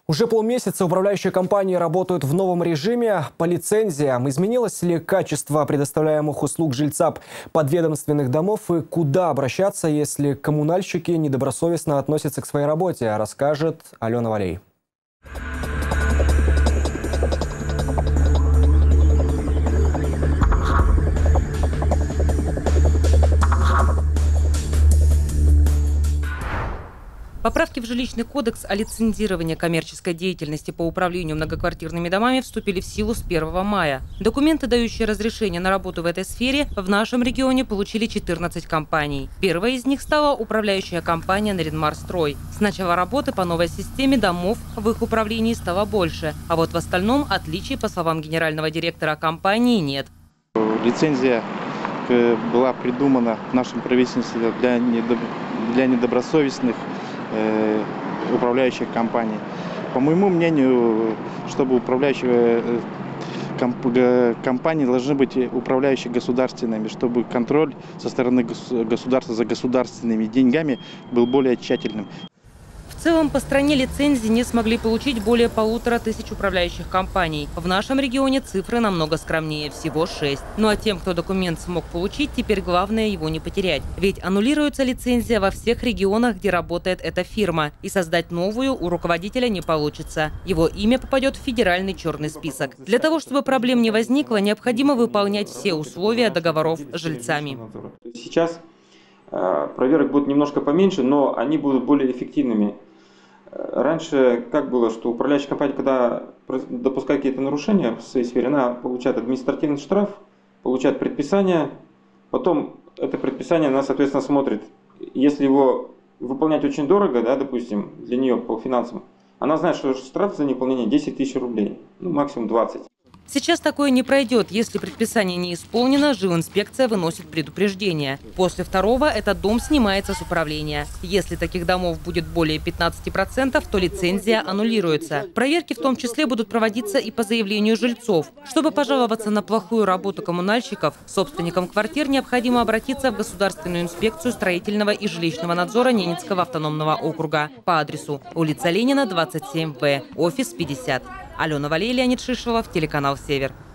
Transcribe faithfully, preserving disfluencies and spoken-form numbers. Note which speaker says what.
Speaker 1: Уже полмесяца управляющие компании работают в новом режиме по лицензиям. Изменилось ли качество предоставляемых услуг жильцам подведомственных домов и куда обращаться, если коммунальщики недобросовестно относятся к своей работе, расскажет Алена Валей.
Speaker 2: Поправки в жилищный кодекс о лицензировании коммерческой деятельности по управлению многоквартирными домами вступили в силу с первого мая. Документы, дающие разрешение на работу в этой сфере, в нашем регионе получили четырнадцать компаний. Первой из них стала управляющая компания «Наринмарстрой». С начала работы по новой системе домов в их управлении стало больше. А вот в остальном отличий, по словам генерального директора компании, нет.
Speaker 3: Лицензия была придумана в нашем правительстве для, недоб... для недобросовестных э, управляющих компаний. По моему мнению, чтобы управляющие э, комп... компании должны быть управляющие государственными, чтобы контроль со стороны государства за государственными деньгами был более тщательным.
Speaker 2: В целом по стране лицензии не смогли получить более полутора тысяч управляющих компаний. В нашем регионе цифры намного скромнее, всего шесть. Ну а тем, кто документ смог получить, теперь главное его не потерять. Ведь аннулируется лицензия во всех регионах, где работает эта фирма. И создать новую у руководителя не получится. Его имя попадет в федеральный черный список. Для того, чтобы проблем не возникло, необходимо выполнять все условия договоров с жильцами.
Speaker 4: Сейчас проверок будет немножко поменьше, но они будут более эффективными. Раньше как было, что управляющая компания, когда допускает какие-то нарушения в своей сфере, она получает административный штраф, получает предписание, потом это предписание она, соответственно, смотрит. Если его выполнять очень дорого, да, допустим, для нее по финансам, она знает, что штраф за неуполнение десять тысяч рублей, ну, максимум двадцать.
Speaker 2: Сейчас такое не пройдет. Если предписание не исполнено, жилинспекция выносит предупреждение. После второго этот дом снимается с управления. Если таких домов будет более пятнадцати процентов, то лицензия аннулируется. Проверки в том числе будут проводиться и по заявлению жильцов. Чтобы пожаловаться на плохую работу коммунальщиков, собственникам квартир необходимо обратиться в Государственную инспекцию строительного и жилищного надзора Ненецкого автономного округа по адресу улица Ленина, двадцать семь В, офис пятьдесят. Алена Валей, Леонид Шишелов, телеканал «Север».